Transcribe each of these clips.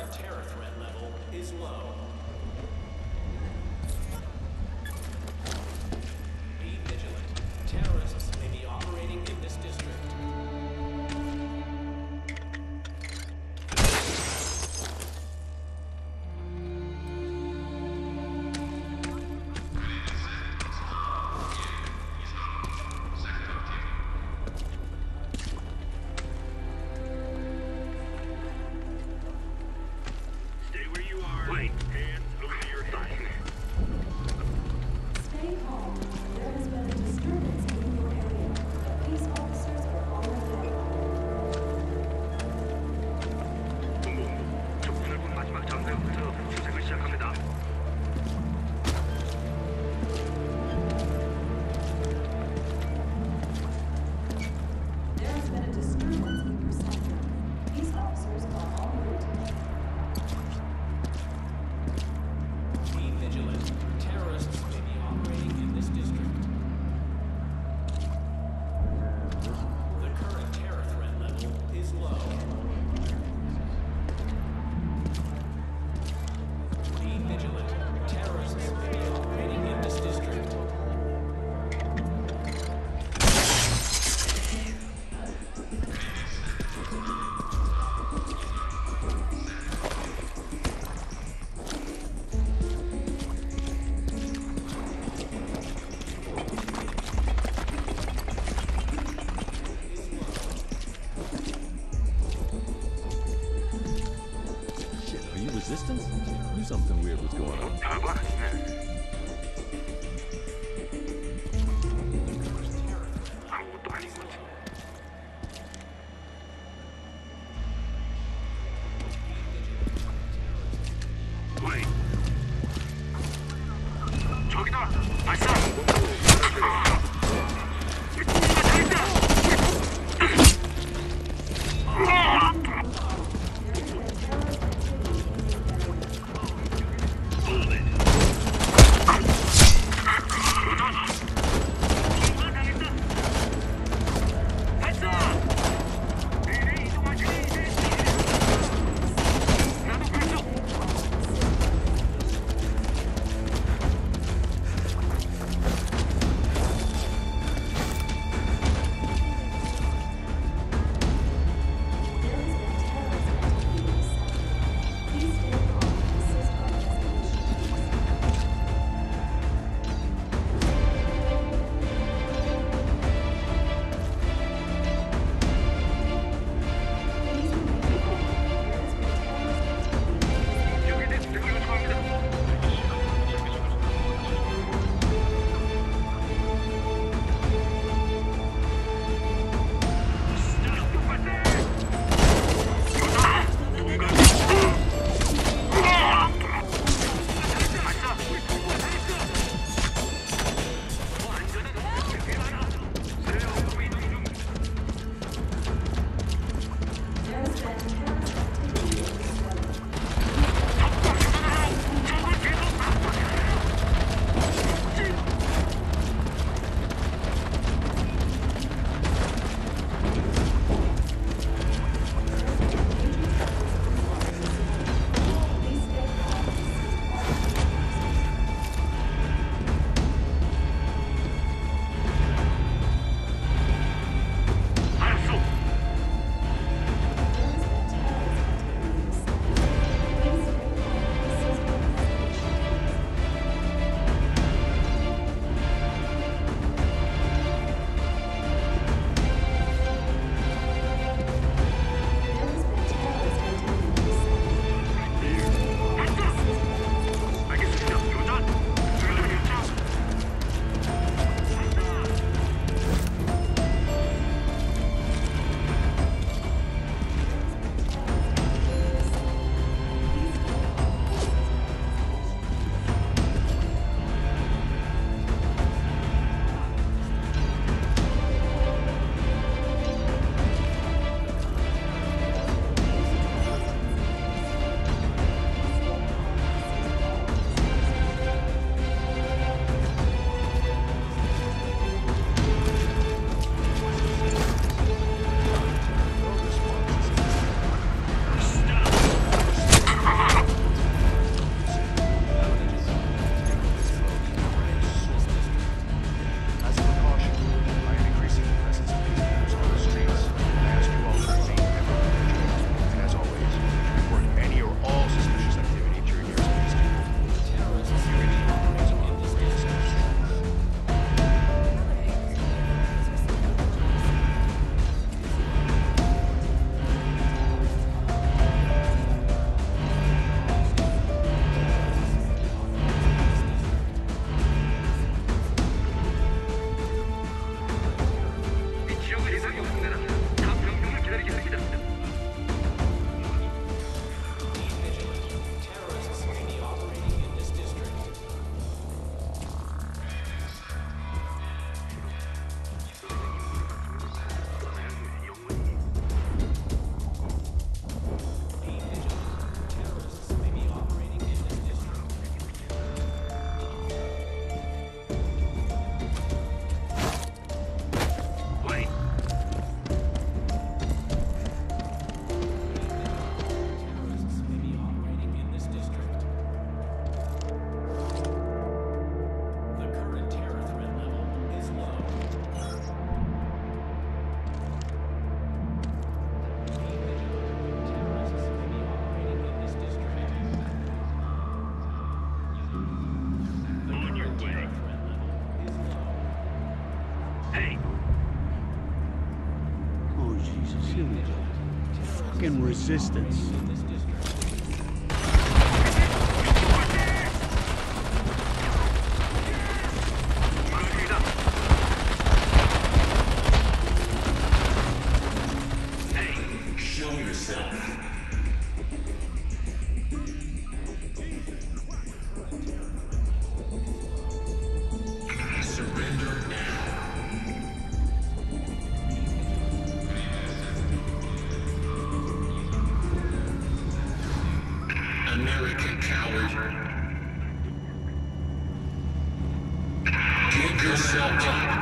current terror threat level is low. Be vigilant. Terrorists may be operating in this district. Resistance? Knew something weird was going on. fucking resistance. Show yourself. Surrender now. American coward. Get yourself up.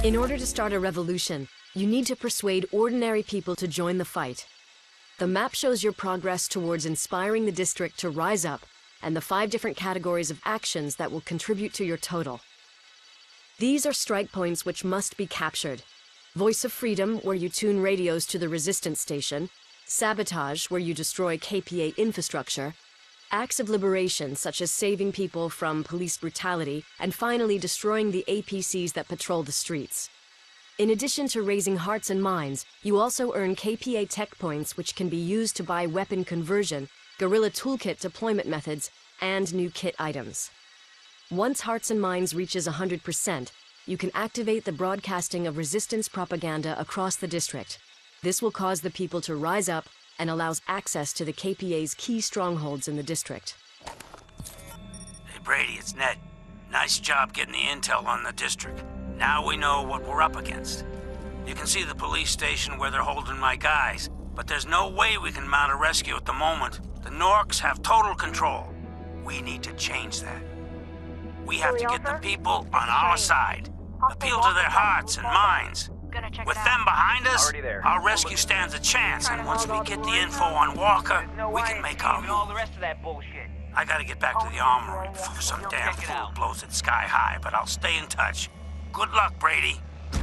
In order to start a revolution, you need to persuade ordinary people to join the fight. The map shows your progress towards inspiring the district to rise up, and the 5 different categories of actions that will contribute to your total. These are strike points which must be captured. Voice of Freedom, where you tune radios to the resistance station. Sabotage, where you destroy KPA infrastructure. Acts of liberation, such as saving people from police brutality, and finally destroying the APCs that patrol the streets. In addition to raising hearts and minds, you also earn KPA tech points which can be used to buy weapon conversion, guerrilla toolkit deployment methods, and new kit items. Once Hearts and Minds reaches 100%, you can activate the broadcasting of resistance propaganda across the district. This will cause the people to rise up and allows access to the KPA's key strongholds in the district. Hey Brady, it's Ned. Nice job getting the intel on the district. Now we know what we're up against. You can see the police station where they're holding my guys, but there's no way we can mount a rescue at the moment. The Norks have total control. We need to change that. We have to get the people on our side. Appeal to their hearts and minds. With them behind us, our rescue stands a chance, and once we get the info on Walker, we can make our move. I gotta get back to the armory before some damn fool blows it sky high, but I'll stay in touch. Good luck, Brady.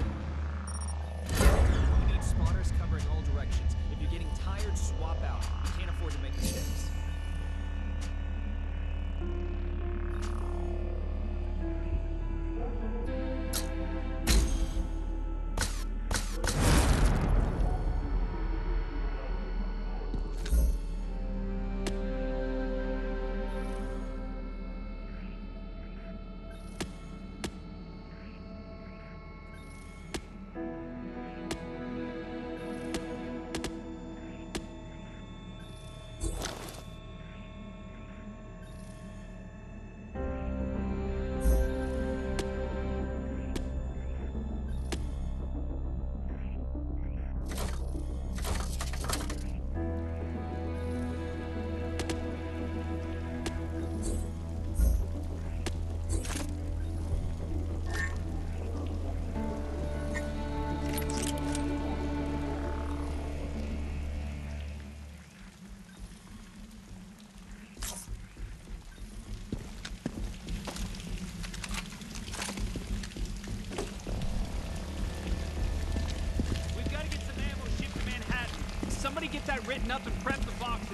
We need spotters covering all directions. If you're getting tired, swap out. We can't afford to make mistakes. Somebody get that written up and prep the boxes.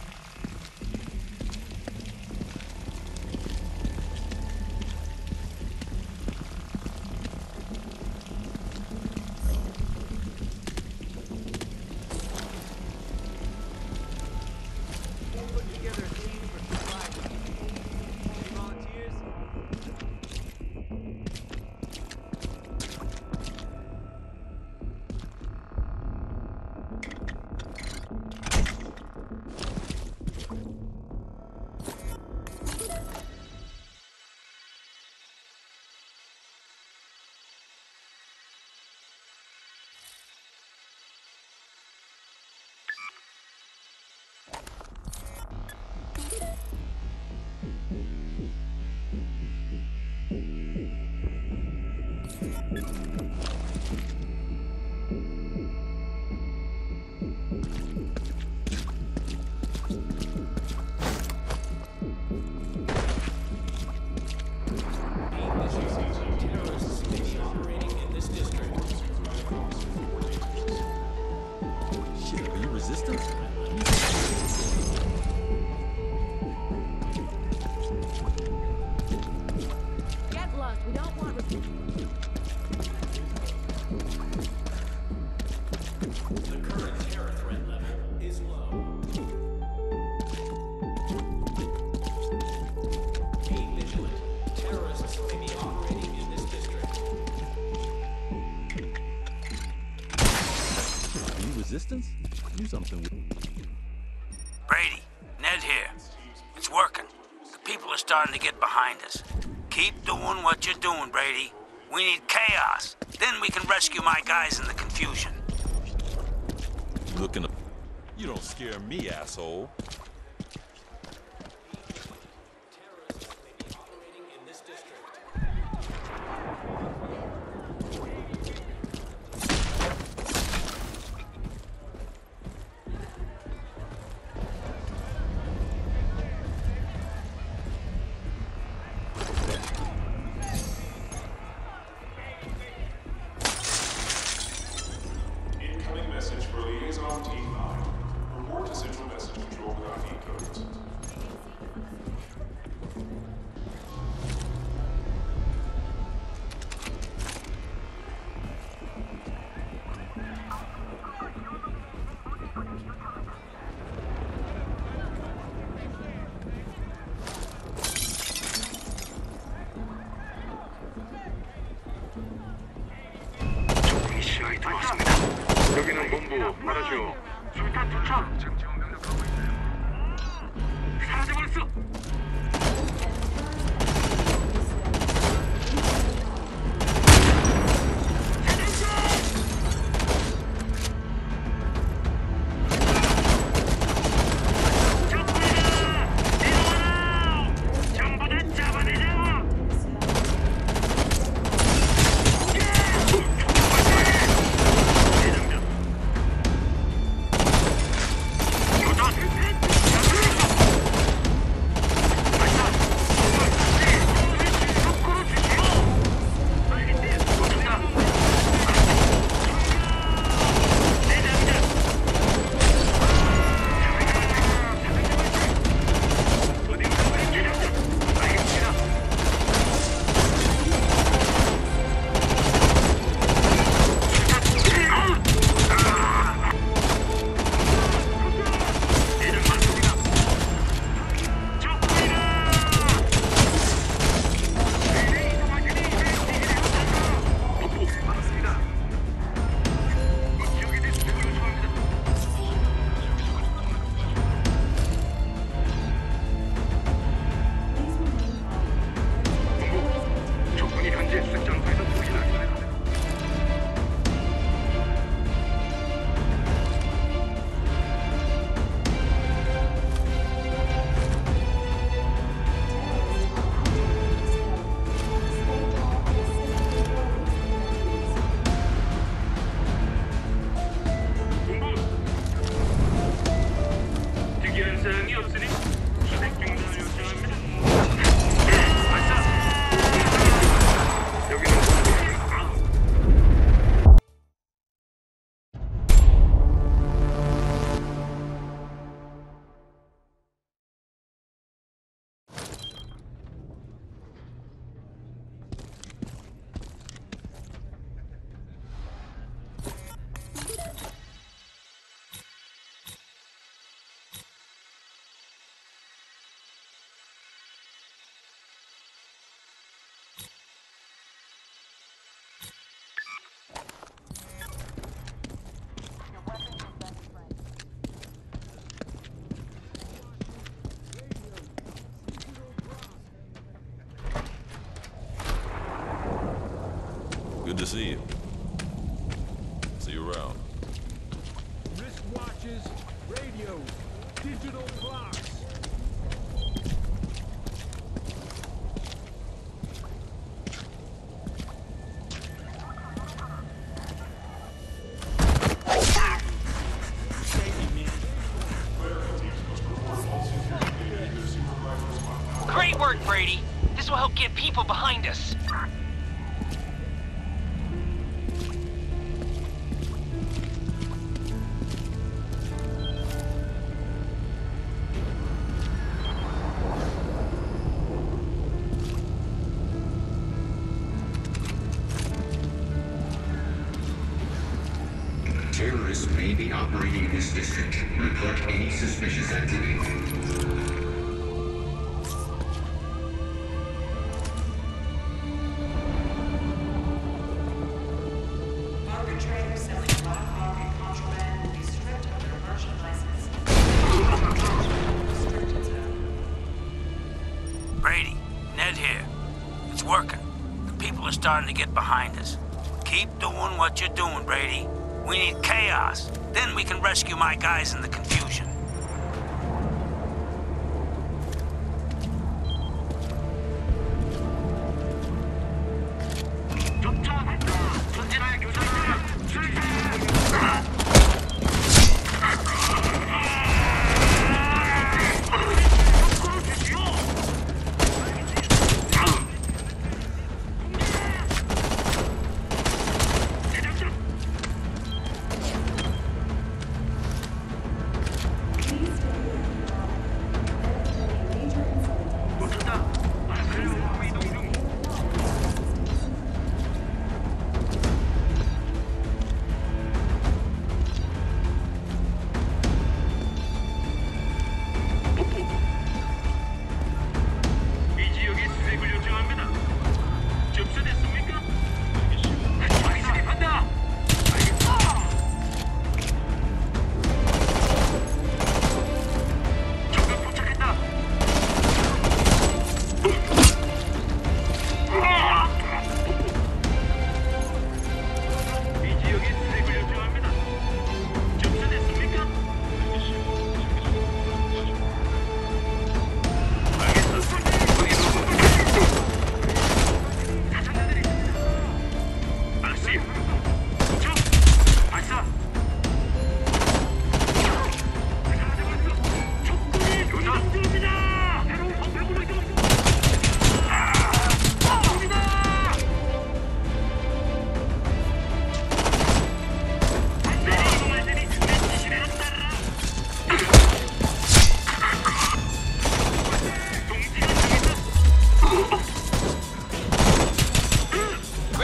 Put together a team for survival. Any volunteers? Terrorists may be operating in this district. Shit, are you resistant? Get lost, we don't want The current terror threat level is low. Be vigilant. Terrorists may be operating in this district. Are you resistance? Do something with... Brady, Ned here. It's working. The people are starting to get behind us. Keep doing what you're doing, Brady. We need chaos. Then we can rescue my guys in the confusion. Looking up. You don't scare me, asshole. Terrorists may be operating in this district. 들어왔습니다. 여기는 본부. 받아줘. 술탄 도착. 지원 명령하고 있어요. 사라져버렸어. Good to see you. See you around. Wristwatches, radios, digital clocks. Great work, Brady. This will help get people behind us. Terrorists may be operating in this district. Report any suspicious activity. Arbitrator selling black market contraband will be stripped of their merchant license. Restricted zone. Brady, Ned here. It's working. The people are starting to get behind us. Keep doing what you're doing, Brady. We need chaos. Then we can rescue my guys in the confusion.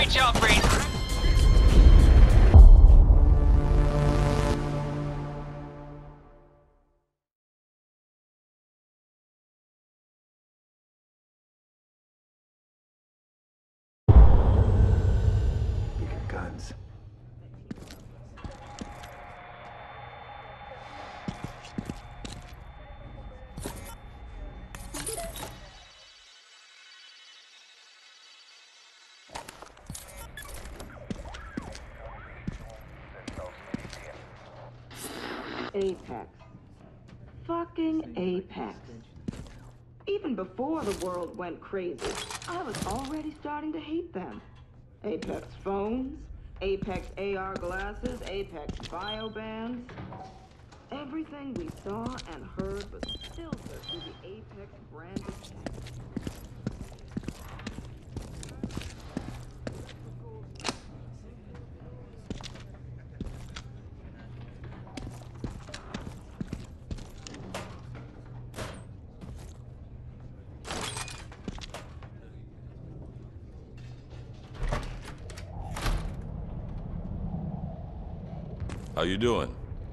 Great job, Brady. Bigger guns. Apex. Fucking Apex. Even before the world went crazy, I was already starting to hate them. Apex phones, Apex AR glasses, Apex biobands. Everything we saw and heard was filtered through the Apex branded tech. How you doing?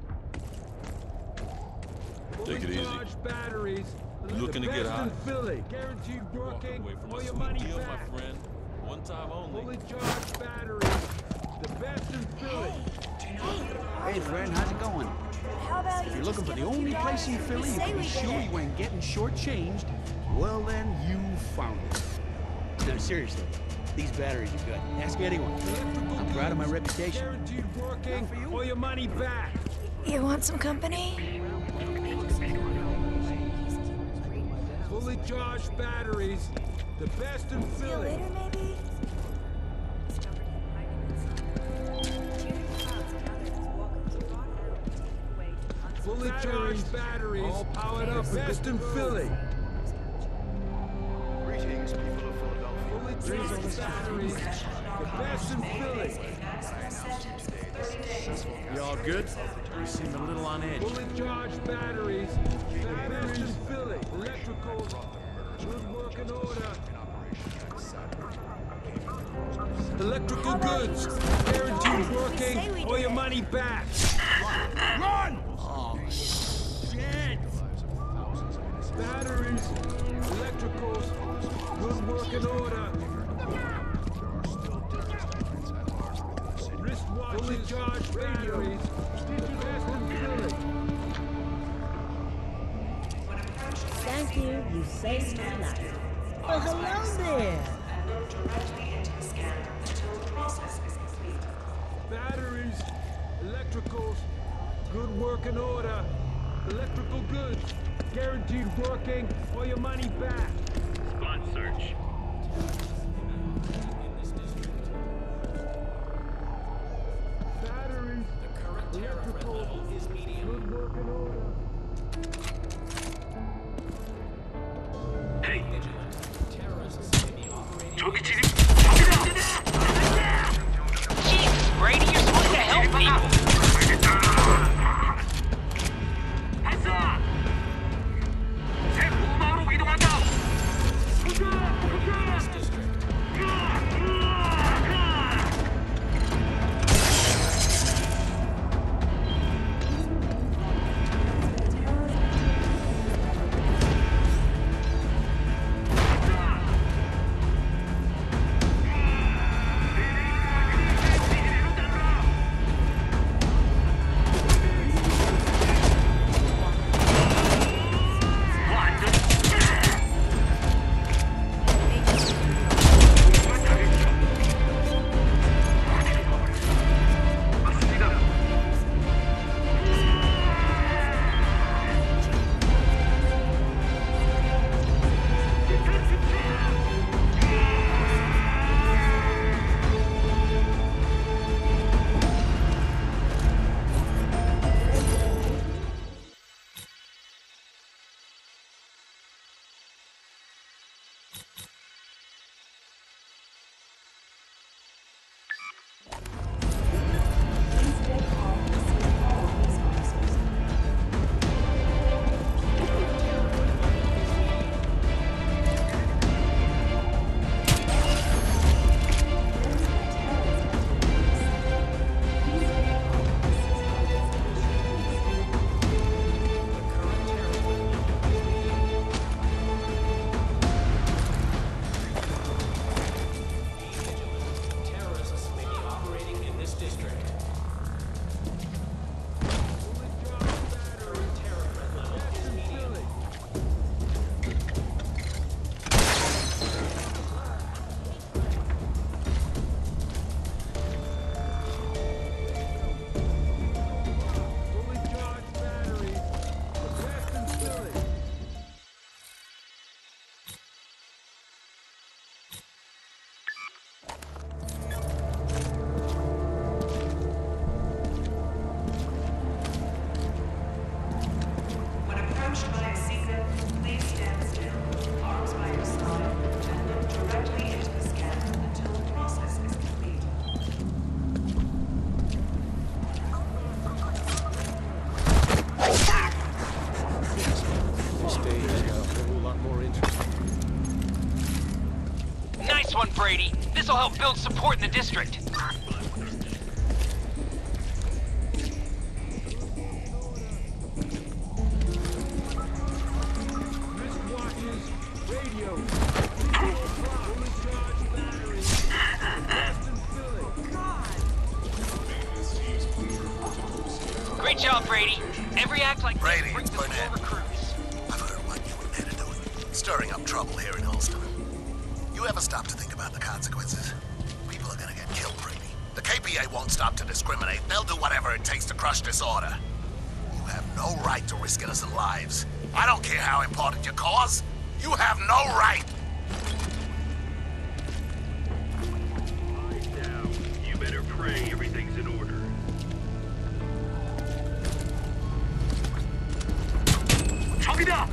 Take it easy. Charged batteries. You looking to The get best hot? in Philly. Guaranteed Walking working. away from All a your sweet money deal, back. my friend. One time only. Fully charged batteries. The best in Philly. Hey, friend, how's it going? How about If you're looking for the only place in Philly you can be sure you ain't getting shortchanged, well then, you found it. No, seriously, these batteries are good. Ask anyone. I'm proud of my reputation. Guaranteed working. All your money back. You want some company? Fully charged batteries. The best in See you Philly. later, maybe? Fully charged batteries. All powered up. Best in Philly. Greetings, people of Philadelphia. Fully charged batteries. The best in Philly. You all good? You seem a little on edge. Fully charged batteries. The best in Philly. Electrical. Good working order. Electrical goods. Guaranteed working. All your money back. Run! Oh, shit! Batteries. Electricals. Good working order. Wristwatches. Fully charged batteries. The best in Philly. Thank you. You saved my life. Well, hello there. Batteries, electricals, good working order. Electrical goods, guaranteed working, all your money back. Spawn search. Batteries, electricals, good working order. Hey. 저기 지금 Jesus, Brady, you're supposed to help people. 발사! 새 보호망으로 이동한다. Brady. This'll help build support in the district. Wristwatches, radio. Fully charged batteries. Best in Philly. Great job, Brady. Every act like Brady, this brings it's us more Burnett. recruits. I've heard what you and Ned are doing, stirring up trouble here in Holston. You ever stop to think about the consequences? People are gonna get killed, Brady. The KPA won't stop to discriminate. They'll do whatever it takes to crush disorder. You have no right to risk innocent lives. I don't care how important your cause. You have no right. Lie down. You better pray everything's in order. 저기다!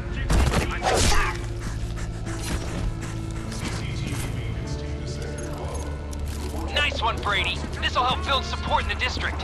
Nice one, Brady. This'll help build support in the district.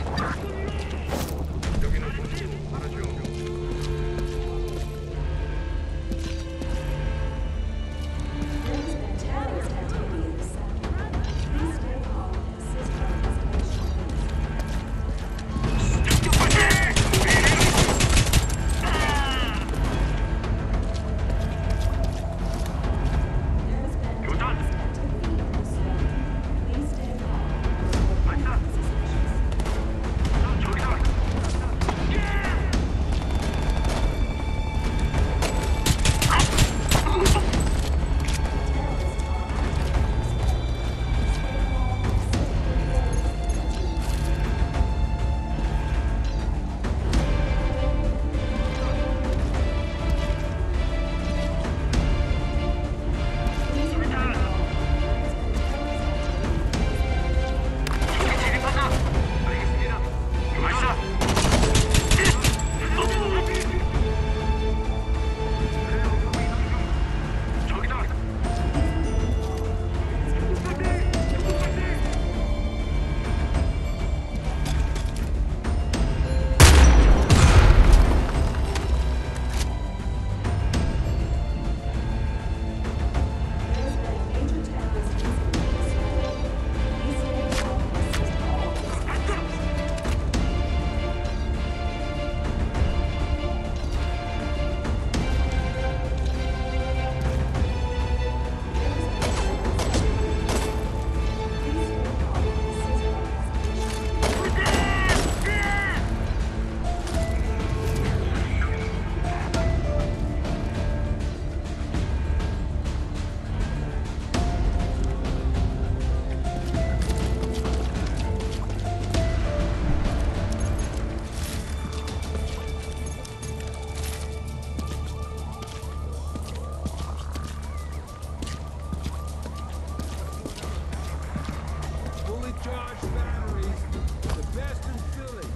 Fully charged batteries. The best in Philly.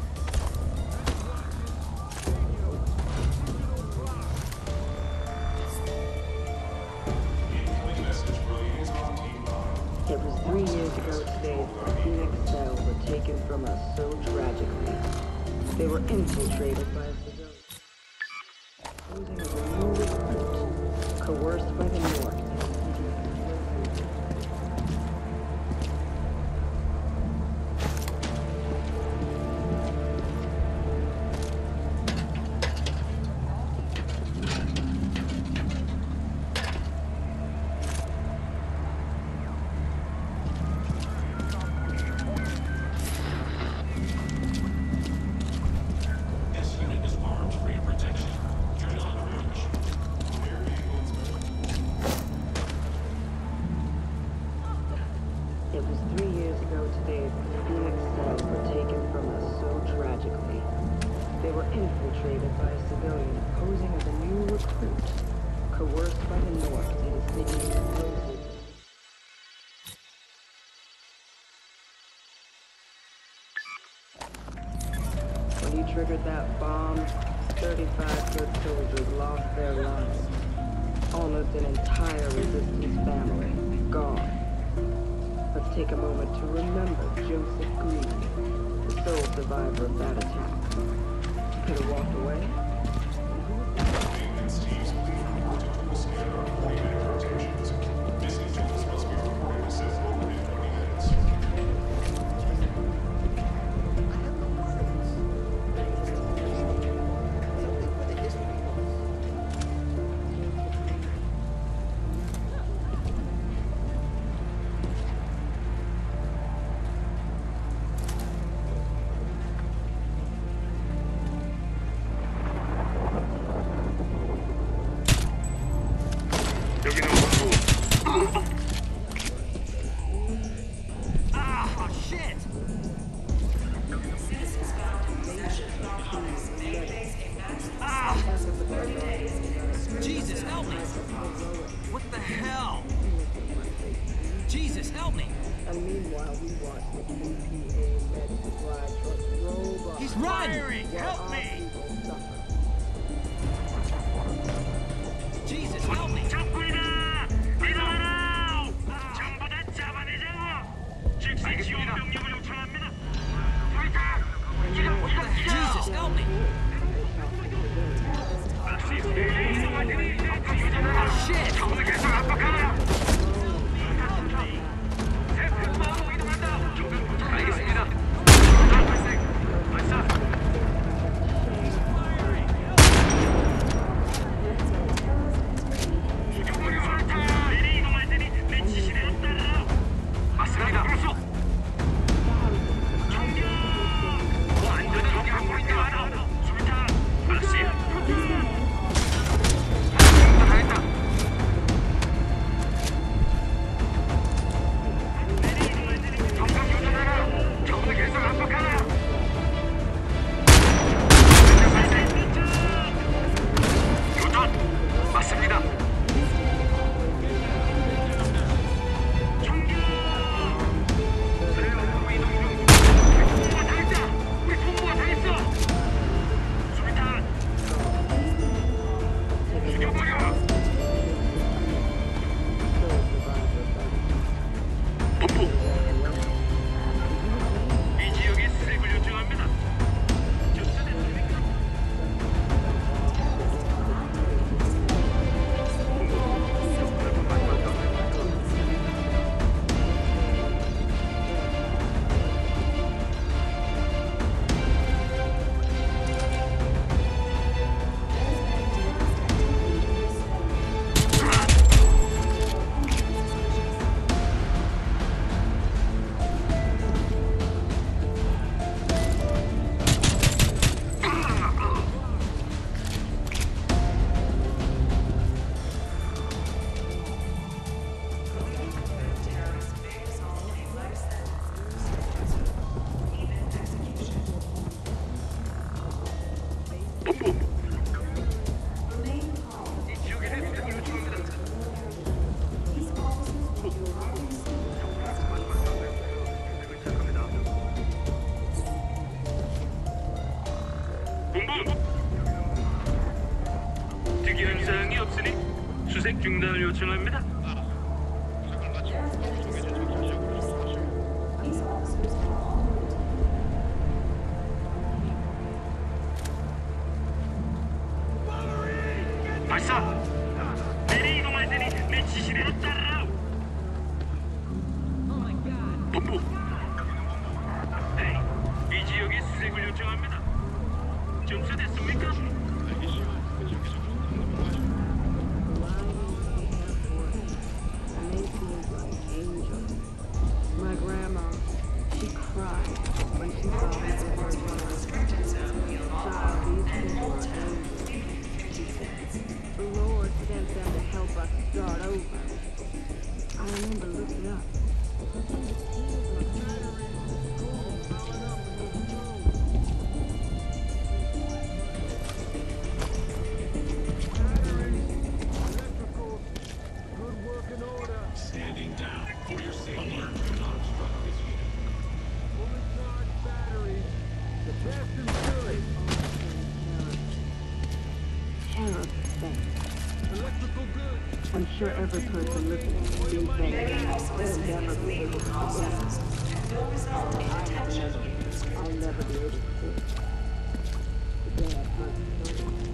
It was 3 years ago today that the Phoenix cells were taken from us so tragically. They were infiltrated by a civilian. Posing as a new recruit, coerced by the North. It was 3 years ago today that the Phoenix cells were taken from us so tragically. They were infiltrated by a civilian posing as a new recruit, coerced by the North into sneaking explosives. When you triggered that bomb, 35 good soldiers lost their lives. Almost an entire resistance family gone. Let's take a moment to remember Joseph Green, the sole survivor of that attack. Could have walked away. help me! And meanwhile, we watch the KPA med supply trucks roll by. He's firing! Help me! Jesus, help me! 적군이다! 이동하라! 전부 다 잡아내자고! 즉시 지원 병력을 요청합니다. Jesus, help me! Shit! 적을 계속 압박하라! 알겠습니다. 발사! 미리 이동할 테니 내 지시대로 따르라! 맞습니다. 그렇소! 정격! 완전히 적이 한 포인트 많아! 수비탄! 알았지? 다 했다! 정강 요전하라! 적을 계속 압박하라! 요전! 맞습니다! 정격! 새로운 이동 중! 우리 통보가 당했다! 우리 통보가 당했어! 수비탄! 죽여버려! 본부! 이 지역에 수색을 요청합니다. 접수됐습니까? 본부! 이 지역에 수색을 요청합니다. 본부! 특이한 사항이 없으니 수색 중단을 요청합니다. 발사! 내리 이동할 테니 내 지시대로 따르라! 본부! 이 지역에 수색을 요청합니다. 접수됐습니까? My grandma, she cried when she saw me the first time. Child, these people are angels, she said. The Lord sent them to help us start over. I remember looking up. Standing down for your safety. Alert, do not obstruct this unit. Fully charged batteries. The best in Philly. Terror thing. Electrical goods. I'm sure every person listening to these things will never be able to forget. I'll never be able to forget. The day I first saw you.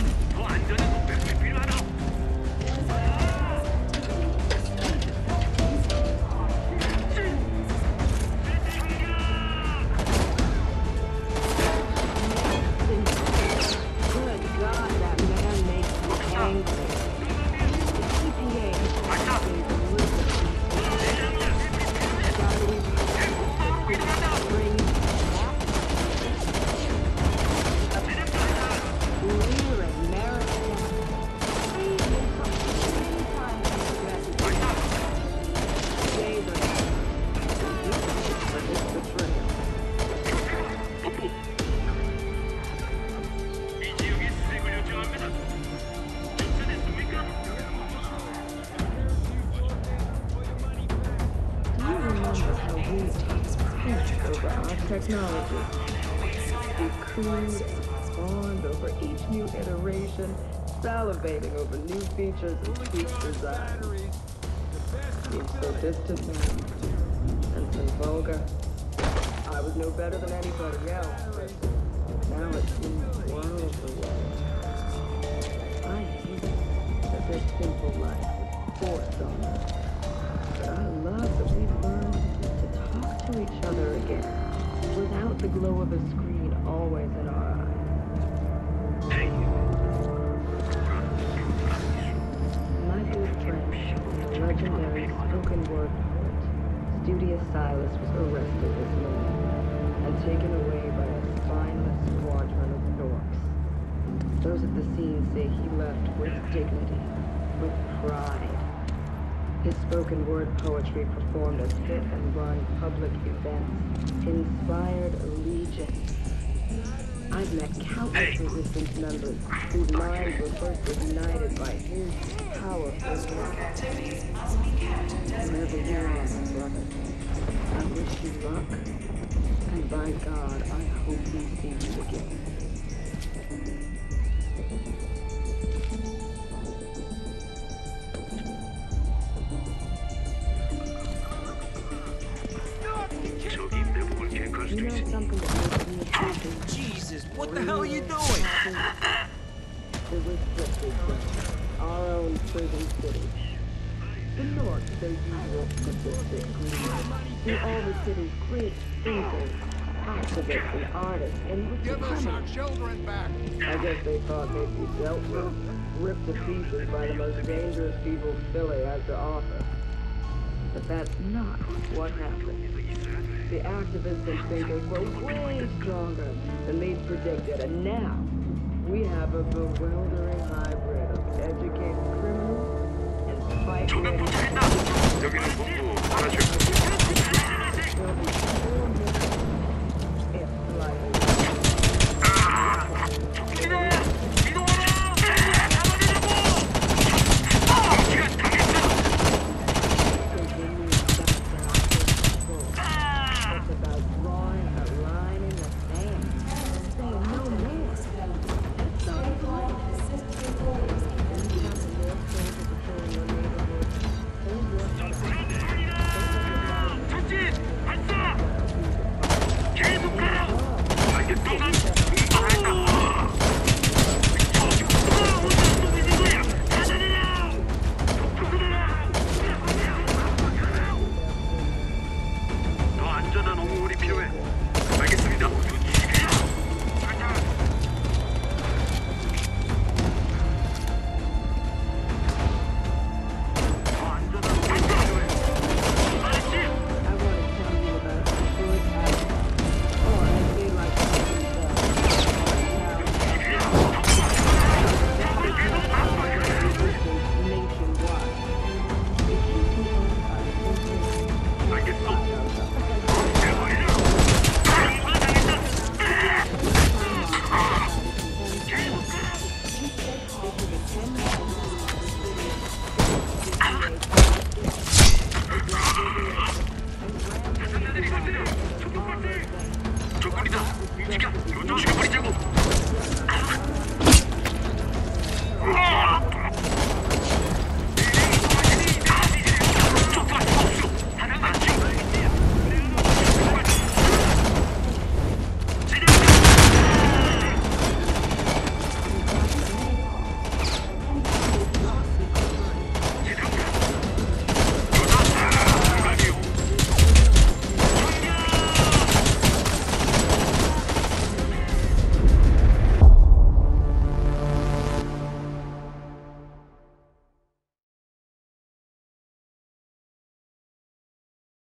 더 안전한 노폐물이 필요하다. Good God, that man makes me angry. The EPA has been deliberately we're American. Please make something anytime for this betrayal. 이 지역에 수색을 요청합니다. 접수됐습니까? Do you remember how we talked over our technology? We cooed and spawned over each new iteration, salivating over new features and tweaked design. Seemed so distant now, and so vulgar. I was no better than anybody else, but now it seems worlds away. I hate that this simple life is forced on us. But I love that we've learned to talk to each other again, without the glow of a screen always in our eyes. My good friend, legendary spoken word poet, Studious Silas was arrested this morning and taken away by a spineless squadron of dorks. Those at the scene say he left with dignity, with pride. His spoken word poetry performed as hit and run public events inspired allegiance. I've met countless resistance members whose minds were first ignited by his powerful words. Wherever you are, my brother, I wish you luck, and by God, I hope we see you again. You know something that makes me appreciate Jesus, what the hell are you doing? the restricted zone, our own prison city. The North, their usual statistic greed. See all the city's great thinkers, activists, and artists, and Give us our children back. I guess they thought they'd be dealt with, ripped to pieces by the most dangerous people Philly has to offer. But that's not what happened. The activists and thinkers were way stronger than they'd predicted, and now we have a bewildering hybrid of educated criminals and fight-ready 여기는 본부 가죠. There'll be 4 minutes, if slightly.